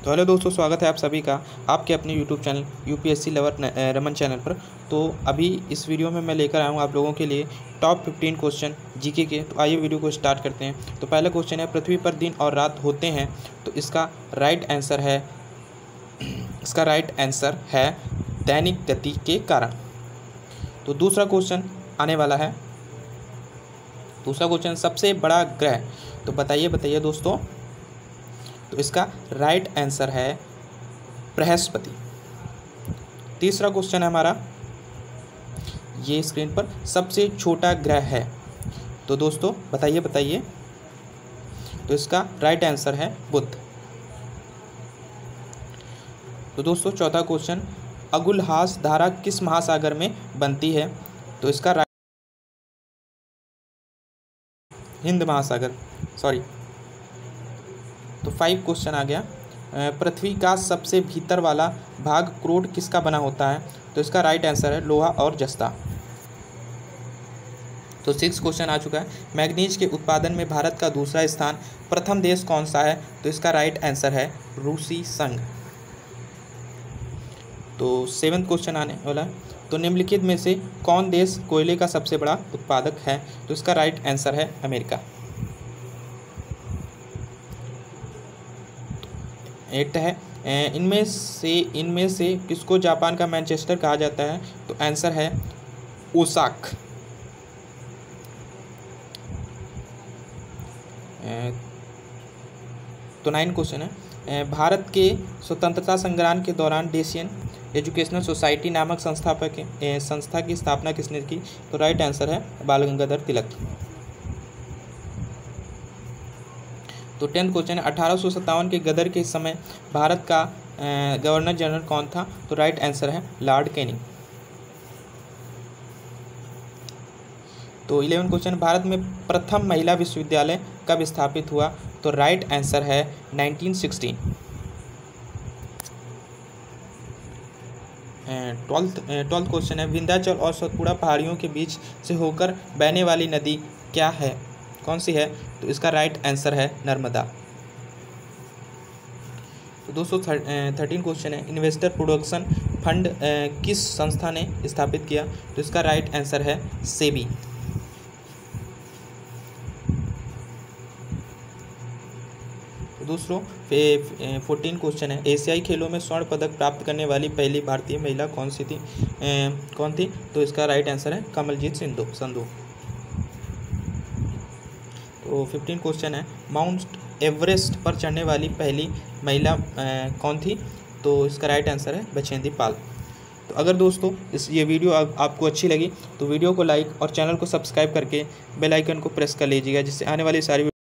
तो हेलो दोस्तों, स्वागत है आप सभी का आपके अपने YouTube channel UPSC lover Raman channel पर। तो अभी इस वीडियो में मैं लेकर आया हूँ आप लोगों के लिए टॉप 15 क्वेश्चन जीके के। तो आइए वीडियो को स्टार्ट करते हैं। तो पहला क्वेश्चन है, पृथ्वी पर दिन और रात होते हैं, तो इसका राइट आंसर है दैनिक गति के कारण। तो दूसरा क्वेश्चन आने वाला है, दूसरा क्वेश्चन, सबसे बड़ा ग्रह, तो बताइए दोस्तों, तो इसका राइट आंसर है बृहस्पति। तीसरा क्वेश्चन है हमारा, ये स्क्रीन पर सबसे छोटा ग्रह है, तो दोस्तों बताइए, तो इसका राइट आंसर है बुध। तो दोस्तों चौथा क्वेश्चन, अगुलहास धारा किस महासागर में बनती है, तो इसका राइट हिंद महासागर, सॉरी। तो 5 क्वेश्चन आ गया, पृथ्वी का सबसे भीतर वाला भाग क्रोड किसका बना होता है, तो इसका राइट आंसर है लोहा और जस्ता। तो 6 क्वेश्चन आ चुका है, मैग्नीज के उत्पादन में भारत का दूसरा स्थान, प्रथम देश कौन सा है, तो इसका राइट आंसर है रूसी संघ। तो 7 क्वेश्चन आने वाला है, तो निम्नलिखित में से कौन देश कोयले का सबसे बड़ा उत्पादक है, तो इसका राइट आंसर है अमेरिका। 8 है, इनमें से किसको जापान का मैनचेस्टर कहा जाता है, तो आंसर है ओसाक। तो 9 क्वेश्चन है, भारत के स्वतंत्रता संग्राम के दौरान डेसियन एजुकेशनल सोसाइटी नामक संस्था की स्थापना किसने की, तो राइट आंसर है बाल गंगाधर तिलक। तो 10th क्वेश्चन है, 1857 के गदर के समय भारत का गवर्नर जनरल कौन था, तो राइट आंसर है लॉर्ड कैनिंग। तो 11 क्वेश्चन, भारत में प्रथम महिला विश्वविद्यालय कब स्थापित हुआ, तो राइट आंसर है 1916। 12th क्वेश्चन है, विंध्याचल और सतपुड़ा पहाड़ियों के बीच से होकर बहने वाली नदी क्या है, कौन सी है, तो इसका राइट आंसर है नर्मदा। तो दोस्तों 13 क्वेश्चन है, इन्वेस्टर प्रोडक्शन फंड किस संस्था ने स्थापित किया, तो इसका राइट आंसर है सेबी। तो दोस्तों 14 क्वेश्चन है, एशियाई खेलों में स्वर्ण पदक प्राप्त करने वाली पहली भारतीय महिला कौन थी, तो इसका राइट आंसर है कमलजीत संधू। तो 15 क्वेश्चन है, माउंट एवरेस्ट पर चढ़ने वाली पहली महिला कौन थी, तो इसका राइट आंसर है बछेंद्री पाल। तो अगर दोस्तों ये वीडियो आपको अच्छी लगी तो वीडियो को लाइक और चैनल को सब्सक्राइब करके बेल आइकन को प्रेस कर लीजिएगा, जिससे आने वाली सारी